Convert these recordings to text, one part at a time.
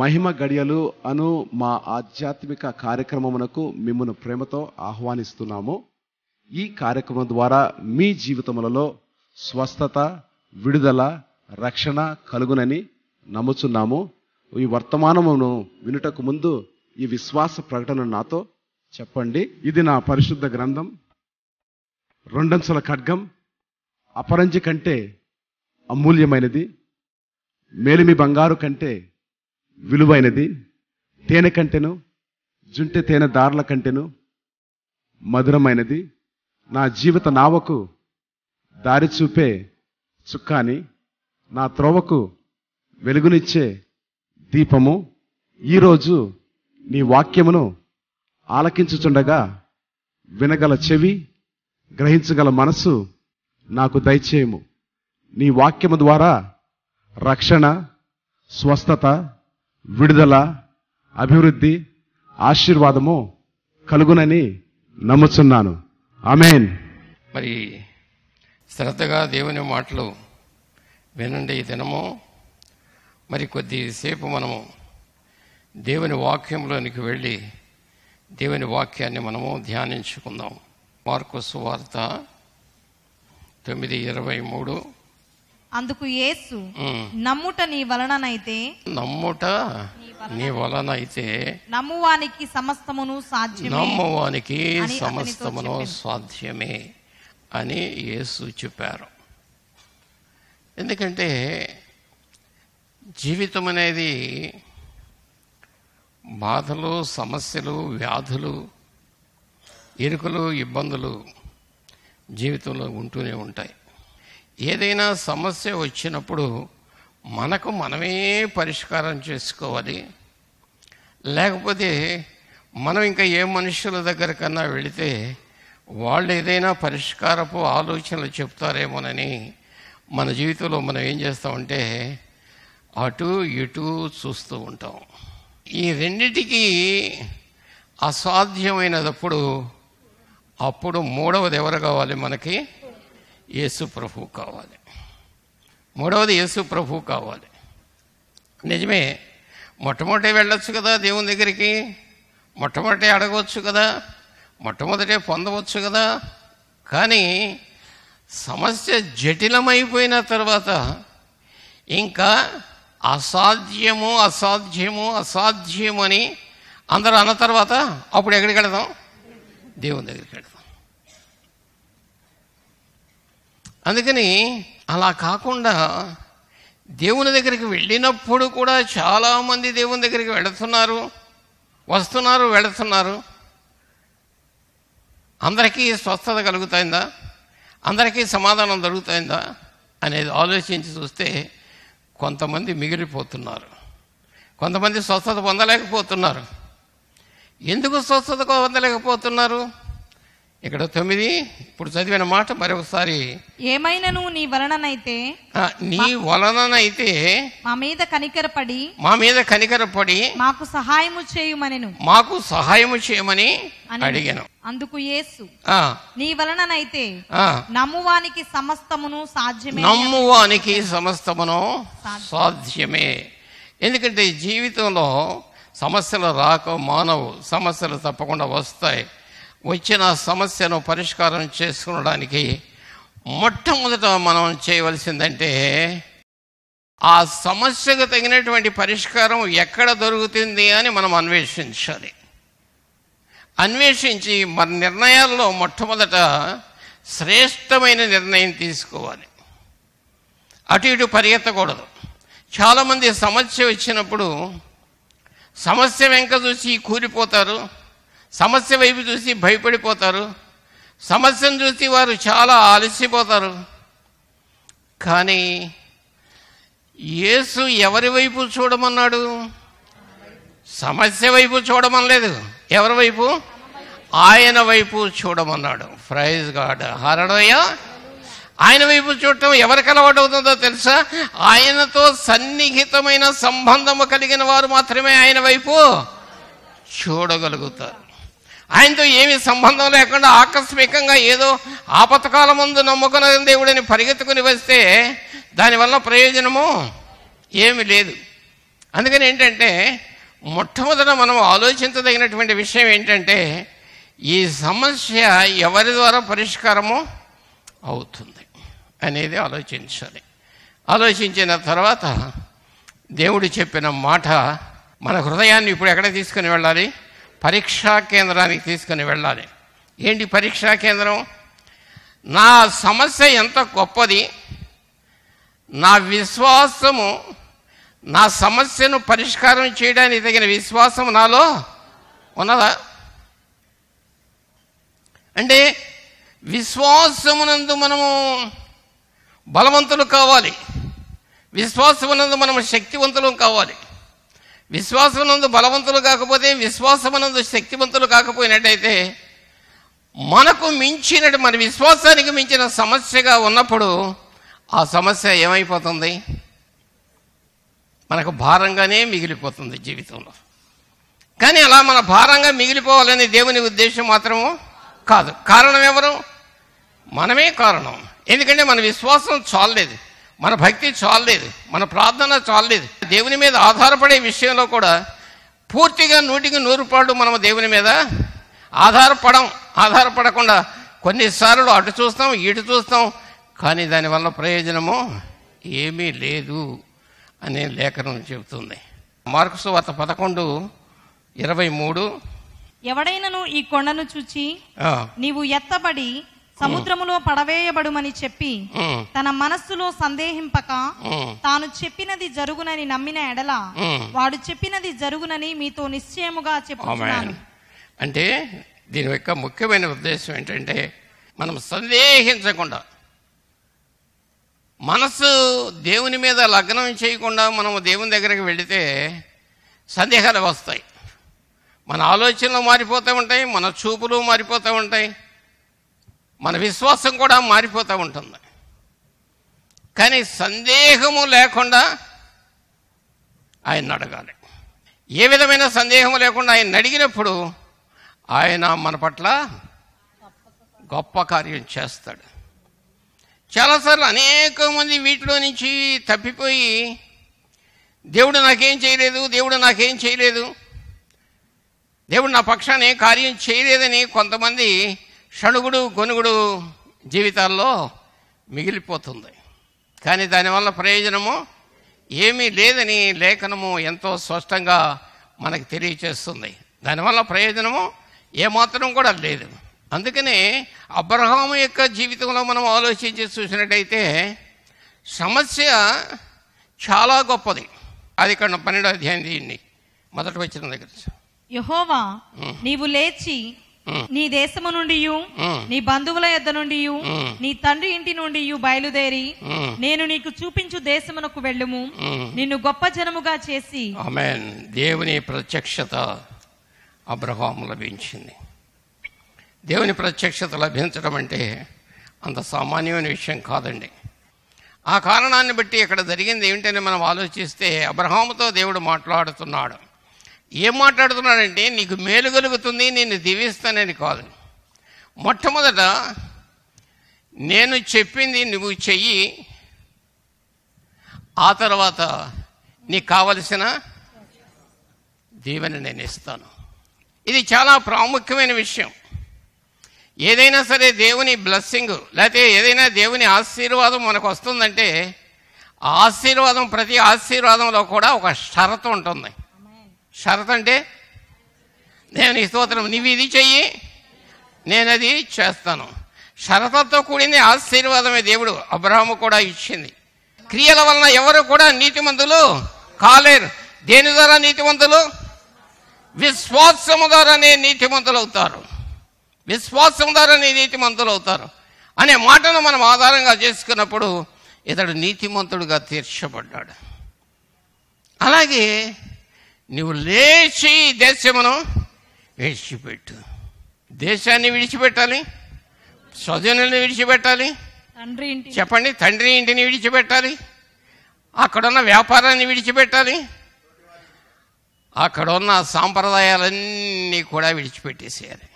మహిమ గడియలు అను మా ఆధ్యాత్మిక కార్యక్రమమునకు మిమ్మల్ని ప్రేమతో ఆహ్వానిస్తున్నాము. ఈ కార్యక్రమం ద్వారా మీ జీవితములలో స్వస్థత, విడుదల, రక్షణ కలుగునని నమ్ముచున్నాము. ఈ వర్తమానమును వినుటకు ముందు ఈ విశ్వాస ప్రకటన నాతో చెప్పండి. ఇది నా పరిశుద్ధ గ్రంథం, రెండంచుల ఖడ్గం, అపరంజి కంటే అమూల్యమైనది, మేలిమి బంగారు కంటే విలువైనది, తేనె కంటెను జుంటె తేనె దారుల కంటెను మధురమైనది, నా జీవిత నావకు దారి చూపే చుక్కాని, నా త్రోవకు వెలుగునిచ్చే దీపము. ఈరోజు నీ వాక్యమును ఆలకించుచుండగా వినగల చెవి, గ్రహించగల మనసు నాకు దయచేయము. నీ వాక్యము ద్వారా రక్షణ, స్వస్థత, విడుదల, అభివృద్ధి, ఆశీర్వాదము కలుగునని నమ్ముచున్నాను. ఆమేన్. మరి శ్రద్ధగా దేవుని మాటలు వినండి. ఈ దినము మరి కొద్దిసేపు మనము దేవుని వాక్యంలోనికి వెళ్ళి దేవుని వాక్యాన్ని మనము ధ్యానించుకుందాం. మార్కు సువార్త 9:23. అందుకు యేసు, నమ్ముట నీ వలననైతే నమ్మువానికి సమస్తమును సాధ్యమే అని యేసు చెప్పారు. ఎందుకంటే జీవితం అనేది బాధలు, సమస్యలు, వ్యాధులు, ఇరుకులు, ఇబ్బందులు జీవితంలో ఉంటూనే ఉంటాయి. ఏదైనా సమస్య వచ్చినప్పుడు మనకు మనమే పరిష్కారం చేసుకోవాలి. లేకపోతే మనం ఇంకా ఏ మనుషుల దగ్గర కన్నా వెళితే వాళ్ళు ఏదైనా పరిష్కారపు ఆలోచనలు చెప్తారేమోనని మన జీవితంలో మనం ఏం చేస్తామంటే అటు ఇటు చూస్తూ ఉంటాం. ఈ రెండిటికి అసాధ్యమైనప్పుడు అప్పుడు మూడవది ఎవరు కావాలి? మనకి యేసు ప్రభువు కావాలి. మూడవది యేసు ప్రభువు కావాలి. నిజమే, మొట్టమొదటి వెళ్ళొచ్చు కదా దేవుని దగ్గరికి, మొట్టమొదటి అడగవచ్చు కదా, మొట్టమొదటే పొందవచ్చు కదా. కానీ సమస్య జటిలమైపోయిన తర్వాత ఇంకా అసాధ్యము అసాధ్యము అసాధ్యము అని అందరూ అన్న తర్వాత అప్పుడు ఎక్కడికి వెళదాం? దేవుని దగ్గరికి వెళదాం. అందుకని అలా కాకుండా దేవుని దగ్గరికి వెళ్ళినప్పుడు కూడా చాలామంది దేవుని దగ్గరికి వెళుతున్నారు, వస్తున్నారు, వెళుతున్నారు. అందరికీ స్వస్థత కలుగుతాయిందా, అందరికీ సమాధానం దొరుకుతాయిందా అనేది ఆలోచించి చూస్తే కొంతమంది మిగిలిపోతున్నారు, కొంతమంది స్వస్థత పొందలేకపోతున్నారు. ఎందుకు స్వస్థత పొందలేకపోతున్నారు? ఇక్కడ 9 ఇప్పుడు చదివిన మాట మరొకసారి, ఏమైనను నీ వలననైతే మా మీద కనికరపడి మాకు సహాయము చేయమని అడిగాను. అందుకు యేసు, నీ వలననైతే నమ్మువానికి సమస్తమును సాధ్యమే. ఎందుకంటే జీవితంలో సమస్యలు రాక మానవు, సమస్యలు తప్పకుండా వస్తాయి. వచ్చిన సమస్యను పరిష్కారం చేసుకోవడానికి మొట్టమొదట మనం చేయవలసిందంటే ఆ సమస్యకు తగినటువంటి పరిష్కారం ఎక్కడ దొరుకుతుంది అని మనం అన్వేషించాలి. అన్వేషించి మన నిర్ణయాల్లో మొట్టమొదట శ్రేష్టమైన నిర్ణయం తీసుకోవాలి. అటు ఇటు పరిగెత్తకూడదు. చాలామంది సమస్య వచ్చినప్పుడు సమస్య వెంక చూసి కూలిపోతారు, సమస్య వైపు చూసి భయపడిపోతారు, సమస్యను చూసి వారు చాలా అలసిపోతారు. కానీ యేసు ఎవరి వైపు చూడమన్నాడు? సమస్య వైపు చూడమనలేదు. ఎవరి వైపు? ఆయన వైపు చూడమన్నాడు. ప్రైజ్ గాడ్, హల్లెలూయా. ఆయన వైపు చూడటం ఎవరికి అలవాటు అవుతుందో తెలుసా? ఆయనతో సన్నిహితమైన సంబంధము కలిగిన వారు మాత్రమే ఆయన వైపు చూడగలుగుతారు. ఆయనతో ఏమి సంబంధం లేకుండా ఆకస్మికంగా ఏదో ఆపత్కాల ముందు నమ్ముకున్న దేవుడిని పరిగెత్తుకుని వస్తే దానివల్ల ప్రయోజనము ఏమి లేదు. అందుకని ఏంటంటే మొట్టమొదట మనం ఆలోచించదగినటువంటి విషయం ఏంటంటే ఈ సమస్య ఎవరి ద్వారా పరిష్కారము అవుతుంది అనేది ఆలోచించాలి. ఆలోచించిన తర్వాత దేవుడు చెప్పిన మాట మన హృదయాన్ని ఇప్పుడు ఎక్కడ తీసుకుని వెళ్ళాలి? పరీక్షా కేంద్రానికి తీసుకుని వెళ్ళాలి. ఏంటి పరీక్షా కేంద్రం? నా సమస్య ఎంత గొప్పది, నా విశ్వాసము నా సమస్యను పరిష్కారం చేయడానికి తగిన విశ్వాసం నాలో ఉన్నదా? అంటే విశ్వాసమునందు మనము బలవంతులు కావాలి, విశ్వాసమునందు మనము శక్తివంతులు కావాలి. విశ్వాసమునందు బలవంతులు కాకపోతే, విశ్వాసమునందు శక్తివంతులు కాకపోయినట్టయితే మనకు మించినట్టు మన విశ్వాసానికి మించిన సమస్యగా ఉన్నప్పుడు ఆ సమస్య ఏమైపోతుంది? మనకు భారంగానే మిగిలిపోతుంది జీవితంలో. కానీ అలా మన భారంగా మిగిలిపోవాలని దేవుని ఉద్దేశం మాత్రము కాదు. కారణం ఎవరు? మనమే కారణం. ఎందుకంటే మన విశ్వాసం చాలలేదు, మన భక్తి చాలలేదు, మన ప్రార్థన చాలలేదు. దేవుని మీద ఆధారపడే విషయంలో కూడా పూర్తిగా 100% మనము దేవుని మీద ఆధారపడకుండా కొన్నిసార్లు అటు చూస్తాం ఇటు చూస్తాం, కానీ దానివల్ల ప్రయోజనము ఏమీ లేదు అనే లేఖనం చెబుతుంది. మార్కు సువార్త 11:23 ఎవడైనను ఈ కొండను చూచి నీవు ఎత్తబడి సముద్రములో పడవేయబడుమని చెప్పి తన మనస్సులో సందేహింపక తాను చెప్పినది జరుగునని నమ్మిన ఎడల వాడు చెప్పినది జరుగునని మీతో నిశ్చయముగా చెప్పుచున్నాను. అంటే దీని యొక్క ముఖ్యమైన ఉద్దేశం ఏంటంటే మనం సందేహించకుండా, మనసు దేవుని మీద లగ్నం చేయకుండా మనము దేవుని దగ్గరికి వెళితే సందేహాలు వస్తాయి. మన ఆలోచనలు మారిపోతూ ఉంటాయి, మన చూపులు మారిపోతూ ఉంటాయి, మన విశ్వాసం కూడా మారిపోతూ ఉంటుంది. కానీ సందేహము లేకుండా ఆయన అడగాలి. ఏ విధమైన సందేహము లేకుండా ఆయన అడిగినప్పుడు ఆయన మన పట్ల గొప్ప కార్యం చేస్తాడు. చాలాసార్లు అనేక మంది వీటిలో నుంచి తప్పిపోయి దేవుడు నాకేం చేయలేదు, దేవుడు నాకేం చేయలేదు, దేవుడు నా పక్షాన్ని కార్యం చేయలేదని కొంతమంది షణుగుడు గొనుగుడు జీవితాల్లో మిగిలిపోతుంది. కానీ దానివల్ల ప్రయోజనము ఏమీ లేదని లేఖనము ఎంతో స్పష్టంగా మనకు తెలియచేస్తుంది. దానివల్ల ప్రయోజనము ఏమాత్రం కూడా లేదు. అందుకనే అబ్రహాము యొక్క జీవితంలో మనం ఆలోచించి చూసినట్టయితే సమస్య చాలా గొప్పది. ఆదికాండం 12వ అధ్యాయం మొదటి వచనం దగ్గర, యెహోవా నీవు లేచి నీ దేశము నుండి నీ బంధువుల యొద్ద నుండి నీ తండ్రి ఇంటి నుండి బయలుదేరి నేను నీకు చూపించు దేశమునకు వెళ్ళుము, నిన్ను గొప్ప జనముగా చేసి. ఆమేన్. దేవుని ప్రత్యక్షత అబ్రహాము లభించింది. దేవుని ప్రత్యక్షత లభించడం అంటే అంత సామాన్యమైన విషయం కాదండి. ఆ కారణాన్ని బట్టి ఇక్కడ జరిగింది ఏమిటని మనం ఆలోచిస్తే అబ్రహాముతో దేవుడు మాట్లాడుతున్నాడు. ఏం మాట్లాడుతున్నాడంటే నీకు మేలు కలుగుతుంది, నిన్ను దీవిస్తానని కాదు. మొట్టమొదట నేను చెప్పింది నువ్వు చెయ్యి, ఆ తర్వాత నీకు కావలసిన దీవెన నేను ఇస్తాను. ఇది చాలా ప్రాముఖ్యమైన విషయం. ఏదైనా సరే దేవుని బ్లెస్సింగ్ లేకపోతే ఏదైనా దేవుని ఆశీర్వాదం మనకు వస్తుందంటే ఆ ఆశీర్వాదం, ప్రతి ఆశీర్వాదంలో కూడా ఒక షరతు ఉంటుంది. షరతు అంటే దేవుని స్తోత్రం, నువ్వు ఇది చెయ్యి నేను అది చేస్తాను. షరతుతో కూడింది ఆశీర్వాదమే దేవుడు అబ్రహాము కూడా ఇచ్చింది. క్రియల వలన ఎవరు కూడా నీతిమంతులు కాలేరు. దేని ద్వారా నీతిమంతులు? విశ్వాసము ద్వారానే నీతిమంతులు అవుతారు. విశ్వాసం ద్వారానే నీతిమంతులు అవుతారు అనే మాటను మనం ఆధారంగా చేసుకున్నప్పుడు ఇతడు నీతిమంతుడుగా తీర్చబడ్డాడు. అలాగే నువ్వు లేచి దేశమును విడిచిపెట్టు. దేశాన్ని విడిచిపెట్టాలి, స్వజనుల్ని విడిచిపెట్టాలి, చెప్పండి, తండ్రి ఇంటిని విడిచిపెట్టాలి, అక్కడున్న వ్యాపారాన్ని విడిచిపెట్టాలి, అక్కడున్న సాంప్రదాయాలన్నీ కూడా విడిచిపెట్టేసేయాలి.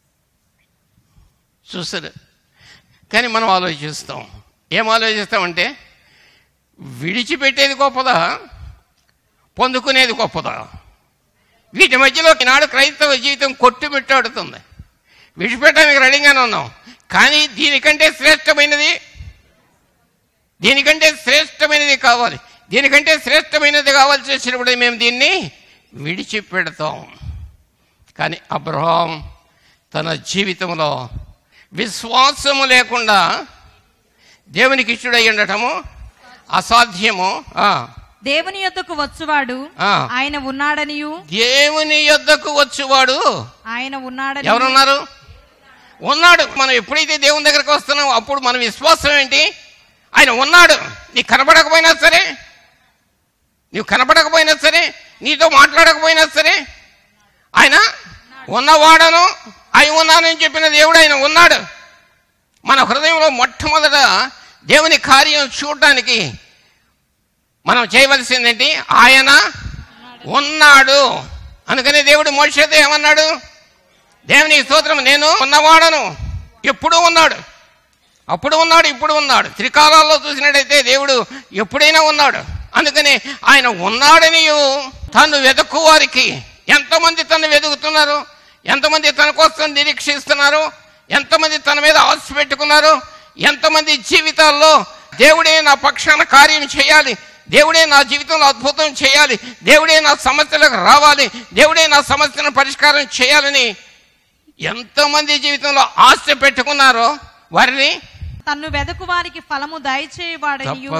చూస్తారు. కానీ మనం ఆలోచిస్తాం. ఏం ఆలోచిస్తామంటే విడిచిపెట్టేది గొప్పదా, పొందుకునేది గొప్పదా? వీటి మధ్యలో ఈనాడు క్రైస్తవ జీవితం కొట్టుమిట్టాడుతుంది. విడిచిపెట్టడానికి రెడీగానే ఉన్నాం, కానీ దీనికంటే శ్రేష్టమైనది కావాలి. దీనికంటే శ్రేష్టమైనది కావాల్సి వచ్చినప్పుడు మేము దీన్ని విడిచిపెడతాం. కానీ అబ్రహాం తన జీవితంలో విశ్వాసము లేకుండా దేవునికి ఇష్టడై ఉండటము అసాధ్యము. దేవుని యొద్దకు వచ్చువాడు ఆయన ఉన్నాడనియు, దేవుని యొద్దకు వచ్చువాడు ఆయన ఉన్నాడని. ఎవరున్నారు? ఉన్నాడు. మనం ఎప్పుడైతే దేవుని దగ్గరకు వస్తున్నామో అప్పుడు మన విశ్వాసం ఏంటి? ఆయన ఉన్నాడు. నీకు కనపడకపోయినా సరే, నీతో మాట్లాడకపోయినా సరే, ఆయన ఉన్నవాడను అయి ఉన్నానని చెప్పిన దేవుడు ఆయన ఉన్నాడు. మన హృదయంలో మొట్టమొదట దేవుని కార్యం చూడటానికి మనం చేయవలసిందేంటి? ఆయన ఉన్నాడు. అందుకనే దేవుడు మోషేతో ఏమన్నాడు? దేవునికి స్తోత్రం, నేను ఉన్నవాడను. ఎప్పుడూ ఉన్నాడు, అప్పుడు ఉన్నాడు, ఇప్పుడు ఉన్నాడు. త్రికాలాల్లో చూసినట్టయితే దేవుడు ఎప్పుడైనా ఉన్నాడు. అందుకని ఆయన ఉన్నాడని తను వెతుకు వారికి, ఎంతమంది తను వెతుకుతున్నారు, ఎంతమంది తన కోసం నిరీక్షిస్తున్నారు, ఎంతమంది తన మీద ఆశ పెట్టుకున్నారు, ఎంతమంది జీవితాల్లో దేవుడే నా పక్షాన కార్యం చేయాలి, దేవుడే నా జీవితంలో అద్భుతం చేయాలి, దేవుడే నా సమస్యలకు రావాలి, దేవుడే నా సమస్యను పరిష్కారం చేయాలని ఎంతమంది జీవితంలో ఆశ పెట్టుకున్నారో వారిని తన్ను వెదకు వారికి ఫలము దయచేయవాడనియు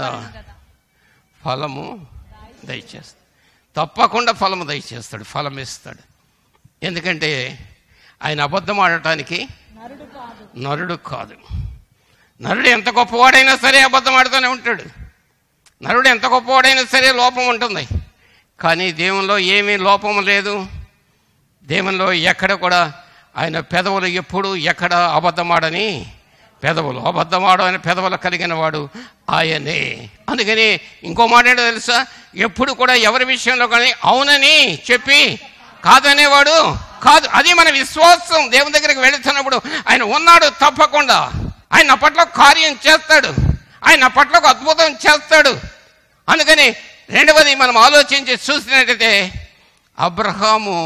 ఫలము దయచేస్తాడు. తప్పకుండా ఫలము దయచేస్తాడు, ఫలం ఇస్తాడు. ఎందుకంటే ఆయన అబద్ధం ఆడటానికి నరుడు కాదు. నరుడు ఎంత గొప్పవాడైనా సరే అబద్ధం ఆడుతూనే ఉంటాడు. నరుడు ఎంత గొప్పవాడైనా సరే లోపం ఉంటుంది. కానీ దేవునిలో ఏమీ లోపము లేదు. దేవునిలో ఎక్కడ కూడా ఆయన పెదవులు ఎప్పుడు ఎక్కడ అబద్ధమాడని పెదవులు, అబద్ధమాడని పెదవులు కలిగిన వాడు ఆయనే. అందుకని ఇంకో మాట ఏంటో తెలుసా? ఎప్పుడు కూడా ఎవరి విషయంలో కానీ అవునని చెప్పి కాదనేవాడు కాదు. అది మన విశ్వాసం. దేవుని దగ్గరికి వెళుతున్నప్పుడు ఆయన ఉన్నాడు, తప్పకుండా ఆయన పట్ల కార్యం చేస్తాడు, ఆయన పట్ల ఒక అద్భుతం చేస్తాడు. అందుకని రెండవది మనం ఆలోచించి చూసినట్టయితే అబ్రహాము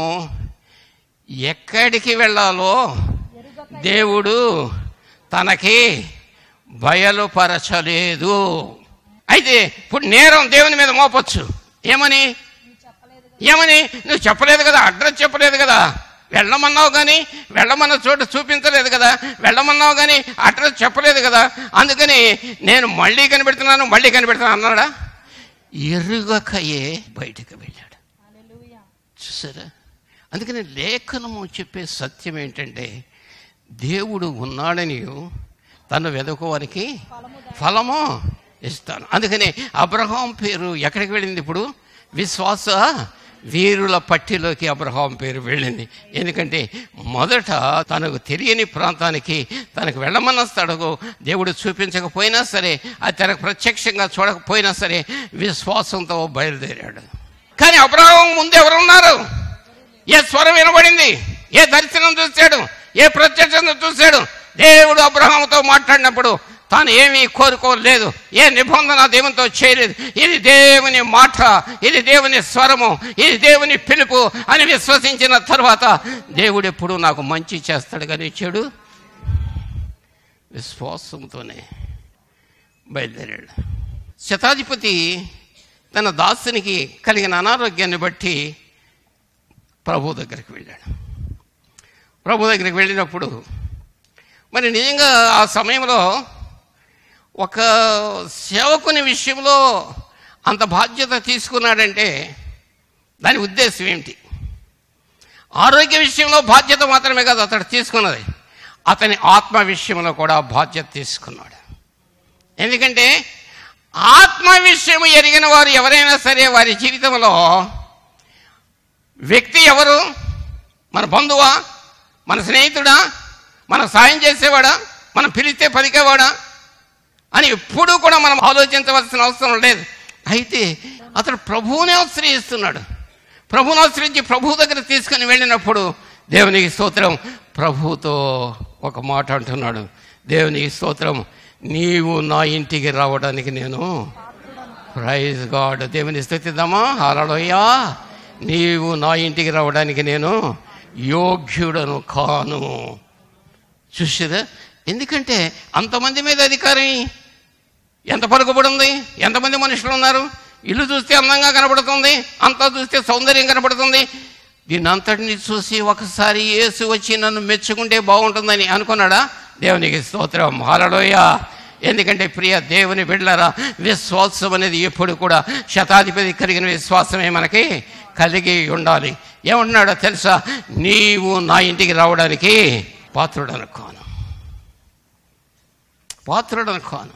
ఎక్కడికి వెళ్ళాలో దేవుడు తనకి బయలుపరచలేదు. అయితే ఇప్పుడు నేరం దేవుని మీద మోపొచ్చు. ఏమని నువ్వు చెప్పలేదు కదా, అడ్రస్ చెప్పలేదు కదా, వెళ్ళమన్నావు కానీ వెళ్ళమన్న చోటు చూపించలేదు కదా, వెళ్ళమన్నావు కానీ అడ్రస్ చెప్పలేదు కదా, అందుకని నేను మళ్ళీ కనిపెడుతున్నాను అన్నాడా? ఎరుగకయే బయటకు వెళ్ళాడు. చూసారా? అందుకని లేఖనము చెప్పే సత్యం ఏంటంటే దేవుడు ఉన్నాడని తను వెదకువారికి ఫలము ఇస్తాను. అందుకని అబ్రహాం పేరు ఎక్కడికి వెళ్ళింది? ఇప్పుడు విశ్వాస వీరుల పట్టిలోకి అబ్రహాం పేరు వెళ్ళింది. ఎందుకంటే మొదట తనకు తెలియని ప్రాంతానికి తనకు వెళ్ళమన్న స్థడకు దేవుడు చూపించకపోయినా సరే, అది తనకు ప్రత్యక్షంగా చూడకపోయినా సరే విశ్వాసంతో బయలుదేరాడు. కానీ అబ్రహాం ముందు ఎవరున్నారు? ఏ స్వరం వినబడింది? ఏ దర్శనం చూశాడు? ఏ ప్రత్యక్షం చూశాడు? దేవుడు అబ్రహాముతో మాట్లాడినప్పుడు తాను ఏమీ కోరుకోలేదు, ఏ నిబంధన దేవునితో చేయలేదు. ఇది దేవుని మాట, ఇది దేవుని స్వరము, ఇది దేవుని పిలుపు అని విశ్వసించిన తర్వాత దేవుడు ఎప్పుడు నాకు మంచి చేస్తాడు కానీ చెడు విశ్వాసంతోనే బయలుదేరాడు. శతాధిపతి తన దాసునికి కలిగిన అనారోగ్యాన్ని బట్టి ప్రభు దగ్గరికి వెళ్ళాడు. ప్రభు దగ్గరికి వెళ్ళినప్పుడు మరి నిజంగా ఆ సమయంలో ఒక సేవకుని విషయంలో అంత బాధ్యత తీసుకున్నాడంటే దాని ఉద్దేశం ఏమిటి? ఆరోగ్య విషయంలో బాధ్యత మాత్రమే కాదు అతడు తీసుకున్నది, అతని ఆత్మ విషయంలో కూడా బాధ్యత తీసుకున్నాడు. ఎందుకంటే ఆత్మ విషయం ఎరిగిన వారు ఎవరైనా సరే వారి జీవితంలో వ్యక్తి ఎవరు? మన బంధువా, మన స్నేహితుడా, మనకు సాయం చేసేవాడా, మనం పిలిస్తే పలికేవాడా అని ఎప్పుడూ కూడా మనం ఆలోచించవలసిన అవసరం లేదు. అయితే అతడు ప్రభువునే ఆశ్రయిస్తున్నాడు. ప్రభువుని ఆశ్రయించి ప్రభు దగ్గర తీసుకుని వెళ్ళినప్పుడు దేవునికి స్తోత్రం, ప్రభువుతో ఒక మాట అంటున్నాడు, దేవునికి స్తోత్రం, నీవు నా ఇంటికి రావడానికి నేను ప్రైజ్ గాడ్. దేవుని స్తుతిద్దామా. హల్లెలూయా. నీవు నా ఇంటికి రావడానికి నేను యోగ్యుడను కాను. చూసారా? ఎందుకంటే అంతమంది మీద అధికారం ఎంత పలుకుబడి ఉంది, ఎంతమంది మనుషులు ఉన్నారు. ఇల్లు చూస్తే అందంగా కనబడుతుంది, అంతా చూస్తే సౌందర్యం కనబడుతుంది. దీన్ని అంతటిని చూసి ఒకసారి యేసు వచ్చి నన్ను మెచ్చుకుంటే బాగుంటుందని అనుకున్నాడా? దేవునికి స్తోత్రం. హల్లెలూయా. ఎందుకంటే ప్రియ దేవుని బిడ్డలారా, విశ్వాసం అనేది ఎప్పుడు కూడా శతాధిపతి కలిగిన విశ్వాసమే మనకి కలిగి ఉండాలి. ఏమంటున్నాడో తెలుసా? నీవు నా ఇంటికి రావడానికి పాత్రుడను కాను, పాత్రుడను కాను.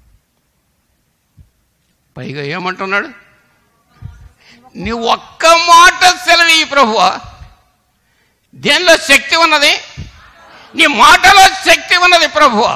పైగా ఏమంటున్నాడు? నీ ఒక్క మాట సెలవి ప్రభువా. దేనిలో శక్తి ఉన్నది? నీ మాటలో శక్తి ఉన్నది ప్రభువా.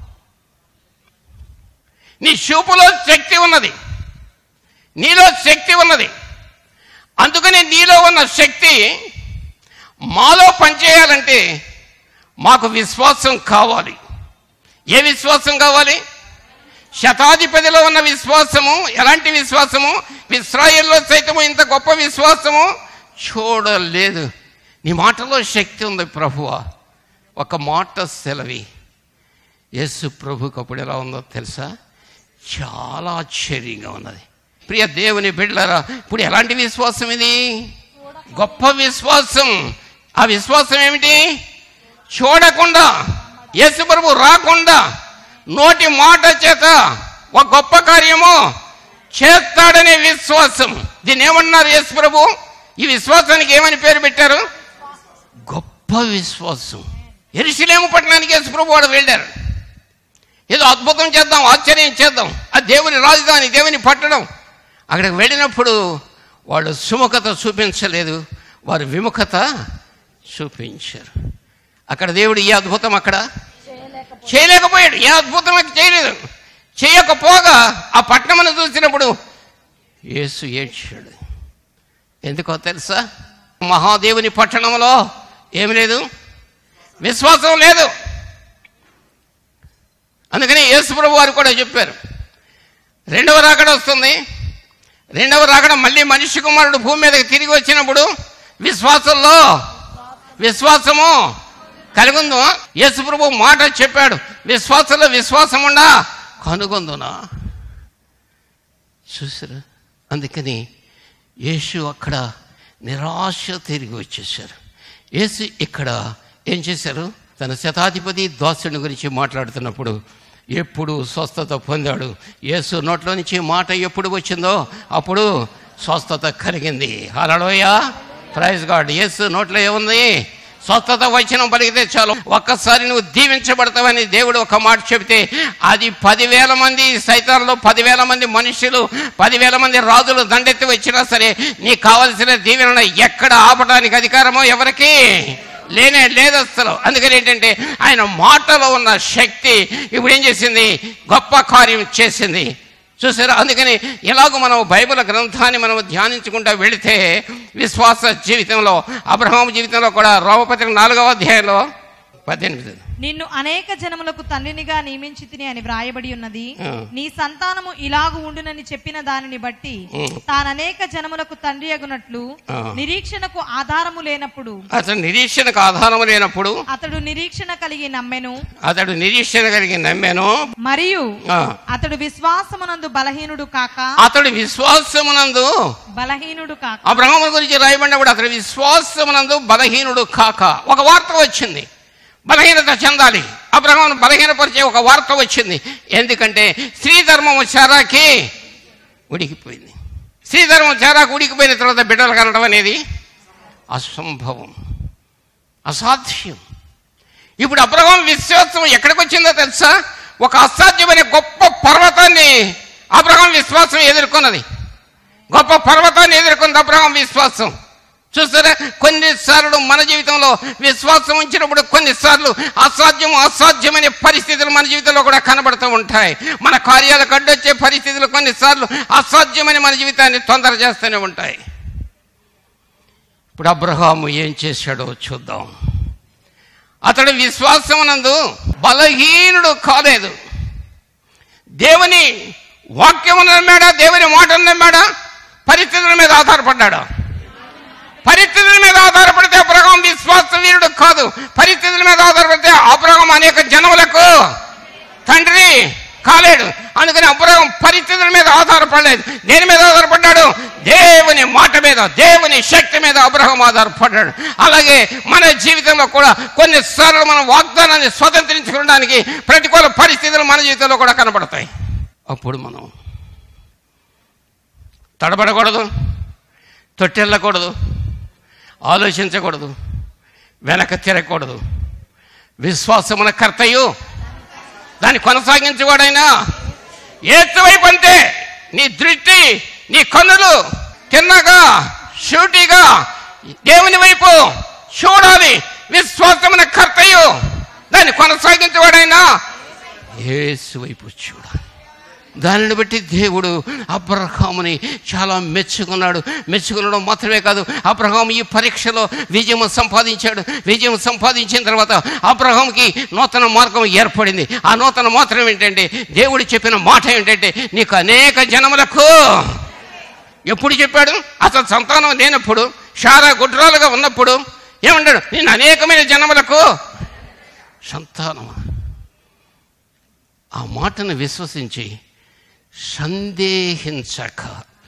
నీ చూపులో శక్తి ఉన్నది, నీలో శక్తి ఉన్నది. అందుకని నీలో ఉన్న శక్తి మాలో పనిచేయాలంటే మాకు విశ్వాసం కావాలి. ఏ విశ్వాసం కావాలి? శతాధిపతిలో ఉన్న విశ్వాసము. ఎలాంటి విశ్వాసము? ఇశ్రాయేల్లో సైతము ఇంత గొప్ప విశ్వాసము చూడలేదు. నీ మాటలో శక్తి ఉంది ప్రభువా. ఒక మాట సెలవి. యేసు ప్రభుకి అప్పుడు ఎలా ఉందో తెలుసా? చాలా ఆశ్చర్యంగా ఉన్నది. ప్రియ దేవుని బిడ్డలారా, ఇప్పుడు ఎలాంటి విశ్వాసం ఇది? గొప్ప విశ్వాసం. ఆ విశ్వాసం ఏమిటి? చూడకుండా, యేసు ప్రభు రాకుండా నోటి మాట చేత ఒక గొప్ప కార్యము చేస్తాడనే విశ్వాసం. దీన్ని ఏమన్నారు యేసు ప్రభు? ఈ విశ్వాసానికి ఏమని పేరు పెట్టారు? గొప్ప విశ్వాసం. యెరూషలేము పట్టణానికి యేసు ప్రభు వాడు వెళ్ళారు. ఏదో అద్భుతం చేద్దాం, ఆశ్చర్యం చేద్దాం, అది దేవుని రాజధాని, దేవుని పట్టణం. అక్కడికి వెళ్ళినప్పుడు వాళ్ళు సుముఖత చూపించలేదు, వారు విముఖత చూపించారు. అక్కడ దేవుడు ఏ అద్భుతం అక్కడ చేయలేకపోయాడు. ఏ అద్భుతం చేయలేదు. చేయకపోగా ఆ పట్టణమును చూసినప్పుడు యేసు ఏడ్చాడు. ఎందుకో తెలుసా? మహాదేవుని పట్టణంలో ఏమి లేదు, విశ్వాసం లేదు. అందుకని యేసు ప్రభు వారు కూడా చెప్పారు, రెండవ రాకడ వస్తుంది. రెండవ రాకడ మళ్ళీ మనిషి కుమారుడు భూమి మీదకి తిరిగి వచ్చినప్పుడు విశ్వాసంలో విశ్వాసము కలుగుందో. యేసు ప్రభు మాట చెప్పాడు, విశ్వాసంలో విశ్వాసం ఉండా కనుగొందునా. చూసారా? అందుకని యేసు అక్కడ నిరాశ తిరిగి వచ్చేసారు. యేసు ఇక్కడ ఏం చేశారు? తన శతాధిపతి దాసుని గురించి మాట్లాడుతున్నప్పుడు ఎప్పుడు స్వస్థత పొందాడు. యేసు నోట్లో నుంచి మాట ఎప్పుడు వచ్చిందో అప్పుడు స్వస్థత కలిగింది. హల్లెలూయా. Praise God. యేసు నోట్లో ఏముంది? స్వస్థత వచనం పలికితే చాలు, ఒక్కసారి నువ్వు దీవించబడతావని దేవుడు ఒక మాట చెబితే అది 10,000 మంది సైతాన్లు, 10,000 మంది మనుషులు, 10,000 మంది రాజులు దండెత్తి వచ్చినా సరే నీకు కావలసిన దీవెన ఎక్కడ ఆపడానికి అధికారమో ఎవరికి లేనే లేదు అసలు. అందుకని ఏంటంటే ఆయన మాటలో ఉన్న శక్తి ఇప్పుడు ఏం చేసింది? గొప్ప కార్యం చేసింది. చూసారా? అందుకని ఇలాగ మనం బైబిల్ గ్రంథాన్ని మనం ధ్యానించుకుంటూ వెళితే విశ్వాస జీవితంలో, అబ్రహాము జీవితంలో కూడా రోమపత్రిక 4వ అధ్యాయంలో 18 నిన్ను అనేక జనములకు తండ్రినిగా నియమించితిని అని వ్రాయబడి ఉన్నది. నీ సంతానము ఇలాగు ఉండునని చెప్పిన దానిని బట్టి తాననేక జనములకు తండ్రి అగునట్లు నిరీక్షణకు ఆధారము లేనప్పుడు, అతడు నిరీక్షణకు ఆధారము లేనప్పుడు అతడు నిరీక్షణ కలిగి నమ్మెను, అతడు నిరీక్షణ కలిగి నమ్మెను, మరియు అతడు విశ్వాసమునందు బలహీనుడు కాక, అతడు విశ్వాసమునందు బలహీనుడు కాక. అబ్రహాము గురించి రాయబడినప్పుడు అతడు విశ్వాసమునందు బలహీనుడు కాక. ఒక వార్త వచ్చింది, బలహీనత చెందాలి. అబ్రహామును బలహీనపరిచే ఒక వార్త వచ్చింది. ఎందుకంటే స్త్రీ ధర్మము చారాకి ఉడికిపోయింది. స్త్రీ ధర్మం చారాకు ఉడికిపోయిన తర్వాత బిడ్డలు కనడం అనేది అసంభవం, అసాధ్యం. ఇప్పుడు అబ్రహాము విశ్వాసం ఎక్కడికి వచ్చిందో తెలుసా? ఒక అసాధ్యమైన గొప్ప పర్వతాన్ని అబ్రహాము విశ్వాసం ఎదుర్కొన్నది. గొప్ప పర్వతాన్ని ఎదుర్కొంది అబ్రహాము విశ్వాసం. చూస్తారా? కొన్నిసార్లు మన జీవితంలో విశ్వాసం ఉంచినప్పుడు కొన్నిసార్లు అసాధ్యమైన పరిస్థితులు మన జీవితంలో కూడా కనబడుతూ ఉంటాయి. మన కార్యాలకు అడ్డొచ్చే పరిస్థితులు కొన్నిసార్లు అసాధ్యమైన మన జీవితాన్ని తొందర చేస్తూనే ఉంటాయి. ఇప్పుడు అబ్రహాము ఏం చేశాడో చూద్దాం. అతడు విశ్వాసమునందు బలహీనుడు కాలేదు. దేవుని వాక్యమును నమ్మాడా? దేవుని మాటను నమ్మాడా? పరిస్థితుల మీద ఆధారపడ్డాడా? పరిస్థితుల మీద ఆధారపడితే అబ్రహాం విశ్వాస వీరుడు కాదు. పరిస్థితుల మీద ఆధారపడితే అబ్రహాం అనేక జనములకు తండ్రి కాలేడు. అందుకని అబ్రహాం పరిస్థితుల మీద ఆధారపడలేదు. దేని మీద ఆధారపడ్డాడు? దేవుని మాట మీద, దేవుని శక్తి మీద అబ్రహాం ఆధారపడ్డాడు. అలాగే మన జీవితంలో కూడా కొన్నిసార్లు మనం వాగ్దానాన్ని స్వతంత్రించుకోవడానికి ప్రతికూల పరిస్థితులు మన జీవితంలో కూడా కనబడతాయి. అప్పుడు మనం తడబడకూడదు, తొట్టెళ్ళకూడదు, ఆలోచించకూడదు, వెనక తిరగకూడదు. విశ్వాసమున కర్తయు దాన్ని కొనసాగించేవాడైనా ఏతువైపు అంతే నీ దృష్టి, నీ కన్నులు తిన్నగా షూటిగా దేవుని వైపు చూడాలి. విశ్వాసమున కర్తయు దాన్ని కొనసాగించేవాడైనా యేసు వైపు చూడాలి. దానిని బట్టి దేవుడు అబ్రహాముని చాలా మెచ్చుకున్నాడు. మెచ్చుకునడం మాత్రమే కాదు, అబ్రహాం ఈ పరీక్షలో విజయం సంపాదించాడు. విజయం సంపాదించిన తర్వాత అబ్రహాంకి నూతన మార్గం ఏర్పడింది. ఆ నూతన మార్గం ఏంటంటే, దేవుడు చెప్పిన మాట ఏంటంటే, నీకు అనేక జనములకు. ఎప్పుడు చెప్పాడు? అసలు సంతానం లేనప్పుడు, శారా గుడ్రాలుగా ఉన్నప్పుడు ఏమంటాడు? నేను అనేకమైన జనములకు సంతానం. ఆ మాటను విశ్వసించి సందేహించక,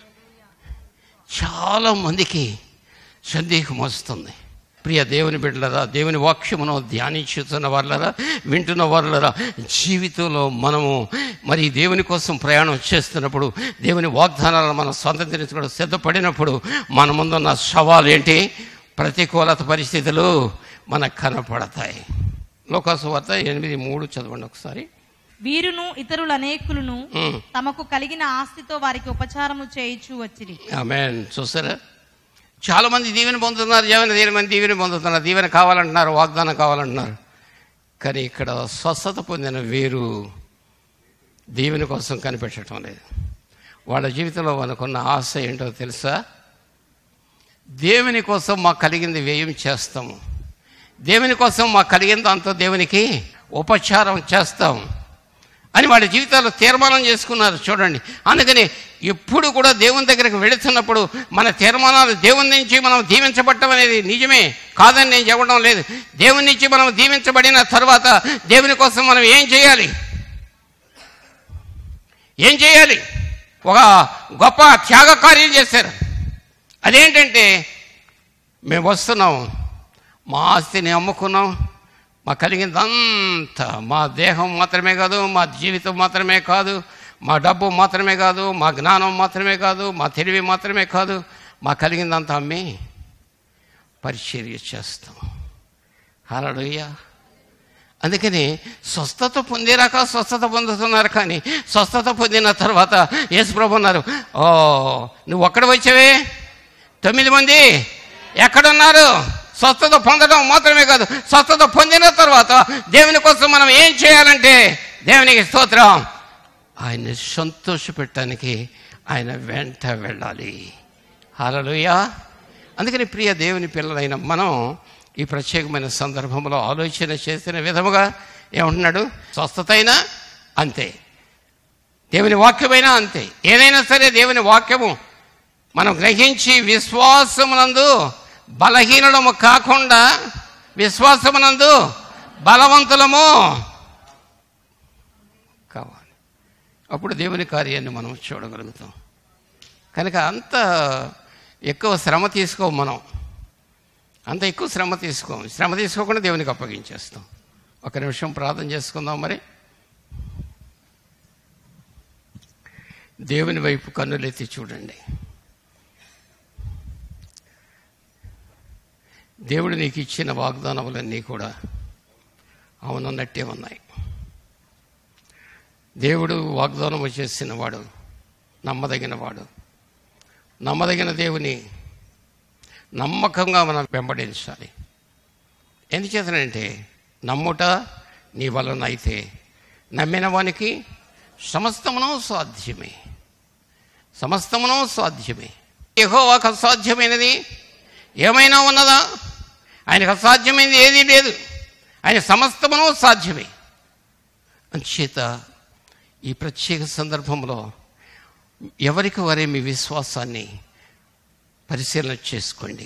చాలా మందికి సందేహం వస్తుంది. ప్రియ దేవుని బిడ్డలరా, దేవుని వాక్యమును ధ్యానించుతున్న వాళ్ళరా, వింటున్న వాళ్ళరా, జీవితంలో మనము మరి దేవుని కోసం ప్రయాణం చేస్తున్నప్పుడు, దేవుని వాగ్దానాలను మనం స్వతంత్రించుకోవడం సిద్ధపడినప్పుడు మన ముందున్న సవాలు ఏంటి? ప్రతికూలత పరిస్థితులు మనకు కనపడతాయి. లోకాసు వార్త 8:3 చదవండి ఒకసారి. వీరును ఇతరులు అనేకులను తమకు కలిగిన ఆస్తితో వారికి ఉపచారము చేయించు వచ్చిరి. ఆమేన్. చూసారా, చాలా మంది దీవెన పొందుతున్నారు, దీవెన పొందుతున్నారు, దీవెన కావాలంటున్నారు, వాగ్దానం కావాలంటున్నారు. కానీ ఇక్కడ స్వస్థత పొందిన వీరు దీవెన కోసం కనిపెట్టడం లేదు. వాళ్ళ జీవితంలో మనకున్న ఆశ ఏంటో తెలుసా? దేవుని కోసం మాకు కలిగింది వ్యయం చేస్తాము, దేవుని కోసం మాకు కలిగింది అంతా దేవునికి ఉపచారం చేస్తాం అని వాళ్ళ జీవితాల్లో తీర్మానం చేసుకున్నారు. చూడండి, అందుకని ఎప్పుడు కూడా దేవుని దగ్గరికి వెళుతున్నప్పుడు మన తీర్మానాలు దేవుని నుంచి మనం దీవించబడటం అనేది నిజమే కాదని నేను చెప్పడం లేదు. దేవుని నుంచి మనం దీవించబడిన తర్వాత దేవుని కోసం మనం ఏం చేయాలి? ఒక గొప్ప త్యాగ కార్యం చేశారు. అదేంటంటే, మేము వస్తున్నాం, మా ఆస్తిని అమ్ముకున్నాం, మా కలిగిందంతా, మా దేహం మాత్రమే కాదు, మా జీవితం మాత్రమే కాదు, మా డబ్బు మాత్రమే కాదు, మా జ్ఞానం మాత్రమే కాదు, మా తెలివి మాత్రమే కాదు, మా కలిగిందంతా అమ్మి పరిచర్య చేస్తాం. హల్లెలూయా. అందుకని స్వస్థత పొందేరాక స్వస్థత పొందుతున్నారు. కానీ స్వస్థత పొందిన తర్వాత యేసుప్రభు అన్నారు, ఓ నువ్వు ఒక్కడ వచ్చావే, 9 మంది ఎక్కడున్నారు? స్వస్థత పొందడం మాత్రమే కాదు, స్వస్థత పొందిన తర్వాత దేవుని కోసం మనం ఏం చేయాలంటే, దేవునికి స్తోత్రం, ఆయన్ని సంతోషపెట్టడానికి ఆయన వెంట వెళ్ళాలి. హల్లెలూయా. అందుకని ప్రియ దేవుని పిల్లలైన మనం ఈ ప్రత్యేకమైన సందర్భంలో ఆలోచన చేసిన విధముగా ఏమంటున్నాడు? స్వస్థత అయినా అంతే, దేవుని వాక్యమైనా అంతే. ఏదైనా సరే దేవుని వాక్యము మనం గ్రహించి విశ్వాసమునందు బలహీనము కాకుండా విశ్వాసమునందు బలవంతులము కావాలి. అప్పుడు దేవుని కార్యాన్ని మనం చూడగలుగుతాం. కనుక అంత ఎక్కువ శ్రమ తీసుకోం, మనం అంత ఎక్కువ శ్రమ తీసుకోకుండా దేవునికి అప్పగించేస్తాం. ఒక నిమిషం ప్రార్థన చేసుకుందాం. మరి దేవుని వైపు కన్నులెత్తి చూడండి. దేవుడు నీకు ఇచ్చిన వాగ్దానములన్నీ కూడా అవునన్నట్టే ఉన్నాయి. దేవుడు వాగ్దానము చేసిన వాడు నమ్మదగిన వాడు. నమ్మదగిన దేవుని నమ్మకంగా మనం వెంబడించాలి. ఎందుచేతనంటే, నమ్ముట నీ వలన అయితే నమ్మిన వానికి సమస్తమును సాధ్యమే. యెహోవాకు అసాధ్యమైనది ఏమైనా ఉన్నదా? ఆయనకు అసాధ్యమైనది ఏదీ లేదు. ఆయన సమస్తమును సాధ్యమే. అంచేత ఈ ప్రత్యేక సందర్భంలో ఎవరికి వారే మీ విశ్వాసాన్ని పరిశీలన చేసుకోండి.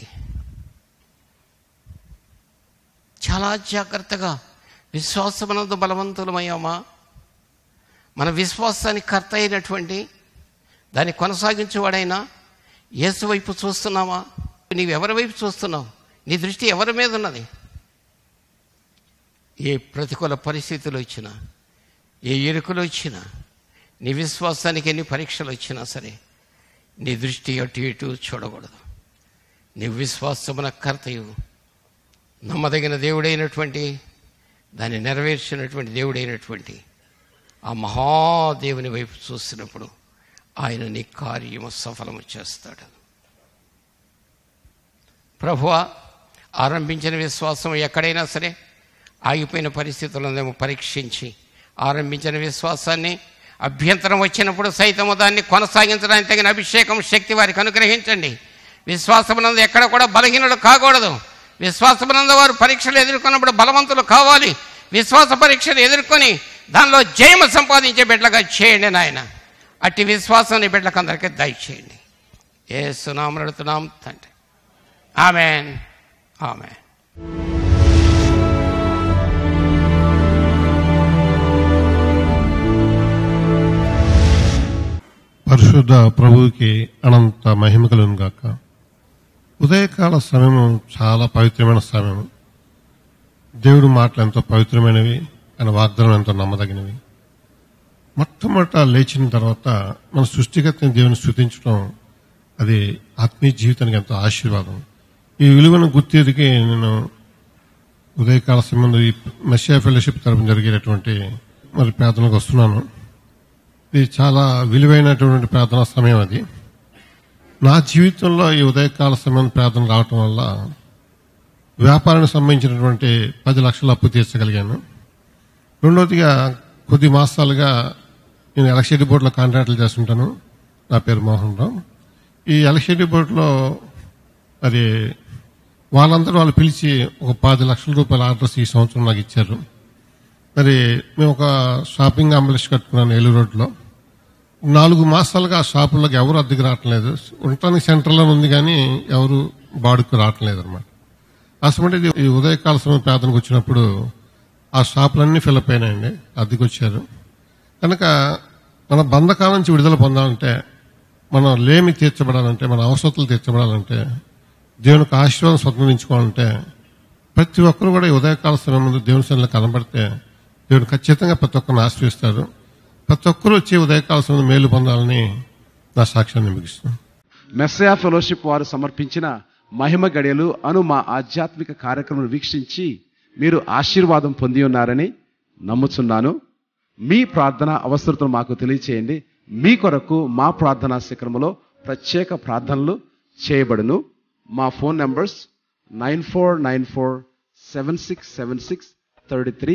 చాలా జాగ్రత్తగా విశ్వాసమునందు బలవంతులమయ్యామా? మన విశ్వాసానికి కర్త అయినటువంటి దాన్ని కొనసాగించేవాడైనా యేసు వైపు చూస్తున్నావా? నీవు ఎవరి వైపు చూస్తున్నావు? నీ దృష్టి ఎవరి మీద ఉన్నది? ఏ ప్రతికూల పరిస్థితులు వచ్చినా, ఏ ఇరుకులు వచ్చినా, నీ విశ్వాసానికి ఎన్ని పరీక్షలు వచ్చినా సరే నీ దృష్టి అటు ఇటు చూడకూడదు. నీ విశ్వాసమున కర్తయు నమ్మదగిన దేవుడైనటువంటి, దాన్ని నెరవేర్చినటువంటి దేవుడైనటువంటి ఆ మహాదేవుని వైపు చూసినప్పుడు ఆయన నీ కార్యము సఫలము చేస్తాడు. ప్రభువా, ఆరంభించిన విశ్వాసం ఎక్కడైనా సరే ఆగిపోయిన పరిస్థితులను పరీక్షించి ఆరంభించిన విశ్వాసాన్ని అభ్యంతరం వచ్చినప్పుడు సైతము దాన్ని కొనసాగించడానికి తగిన అభిషేకం, శక్తి వారికి అనుగ్రహించండి. విశ్వాసమునందు ఎక్కడ కూడా బలహీనులు కాకూడదు. విశ్వాసమునందు వారు పరీక్షలు ఎదుర్కొన్నప్పుడు బలవంతులు కావాలి. విశ్వాస పరీక్షలు ఎదుర్కొని దానిలో జయము సంపాదించే బిడ్డలుగా చేయండి నాయన. అట్టి విశ్వాసాన్ని బిడ్డలకు అందరికీ దయచేయండి. యేసు నామమున అడుగుతున్నాం తండ్రి, ఆమేన్, ఆమేన్. పరిశుద్ధ ప్రభువుకి అనంత మహిమ కలుగును గాక. ఉదయకాల సమయము చాలా పవిత్రమైన సమయం. దేవుడి మాటలు ఎంతో పవిత్రమైనవి, ఆయన వాగ్దానం ఎంతో నమ్మదగినవి. మొట్టమొదట లేచిన తర్వాత మన సృష్టికర్తని దేవుని స్తుతించడం, అది ఆత్మీయ జీవితానికి ఎంతో ఆశీర్వాదం. ఈ విలువను గుర్తిదికి నేను ఉదయకాల సమయంలో ఈ మెస్సియా ఫెలోషిప్ తరపున జరిగేటటువంటి ప్రార్థనకు వస్తున్నాను. ఇది చాలా విలువైనటువంటి ప్రార్థనా సమయం. అది నా జీవితంలో ఈ ఉదయకాల సమయం ప్రార్థన రావటం వల్ల వ్యాపారానికి సంబంధించినటువంటి 10 లక్షల అప్పు తీర్చగలిగాను. రెండవదిగా కొద్ది మాసాలుగా నేను ఎలక్ట్రిసిటీ బోర్డులో కాంట్రాక్టులు చేస్తుంటాను. నా పేరు మోహన్ రావు. ఈ ఎలక్ట్రిసిటీ బోర్డులో మరి వాళ్ళు పిలిచి ఒక 10 లక్షల రూపాయల ఆర్డర్స్ ఈ సంవత్సరం నాకు ఇచ్చారు. మరి మేము ఒక షాపింగ్ కాంప్లెక్స్ కట్టుకున్నాను ఏలూరు రోడ్లో. 4 మాసాలుగా ఆ షాపుల్లోకి ఎవరు అద్దెకి రావట్లేదు. ఉండటానికి సెంటర్లో ఉంది కానీ ఎవరు బాడుకు రావట్లేదు అనమాట. అసలు ఈ ఉదయకాల సమయం ప్రార్థనకు వచ్చినప్పుడు ఆ షాపులన్నీ ఫిల్అప్ అయినాయండి, అద్దెకి వచ్చారు. కనుక మన బంధకాల నుంచి విడుదల పొందాలంటే, మనం లేమి తీర్చబడాలంటే, మన అవసరతలు తీర్చబడాలంటే, దేవునికి ఆశీర్వాదం స్వతంత్రించుకోవాలంటే ప్రతి ఒక్కరు కూడా ఈ ఉదయకాల సమయం ముందు దేవుని సన్నిధిలో కనబడితే దేవుడు ఖచ్చితంగా ప్రతి ఒక్కరిని ఆశ్రయిస్తాడు. ప్రతి ఒక్కరూ వచ్చి ఉదయకాల సమయం మేలు పొందాలని నా సాక్ష్యాన్ని ముగిస్తున్నాను. మెస్సియా ఫెలోషిప్ వారు సమర్పించిన మహిమ గడియలు అను మా ఆధ్యాత్మిక కార్యక్రమం వీక్షించి మీరు ఆశీర్వాదం పొంది ఉన్నారని నమ్ముచున్నాను. మీ ప్రార్థన అవసరతను మాకు తెలియచేయండి. మీ కొరకు మా ప్రార్థనా శిఖరములో ప్రత్యేక ప్రార్థనలు చేయబడును. మా ఫోన్ నంబర్స్ 9494767633,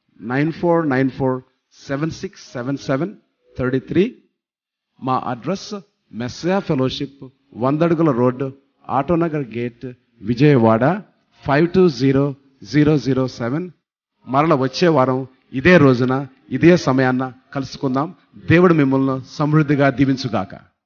9494767733. మా అడ్రస్ మెస్సియా ఫెలోషిప్, 100 అడుగుల రోడ్, ఆటోనగర్ గేట్, విజయవాడ 520007. మరల వచ్చే వారం ఇదే రోజున ఇదే సమయాన్న కలుసుకుందాం. దేవుడు మిమ్మల్ని సమృద్ధిగా దీవించుగాక.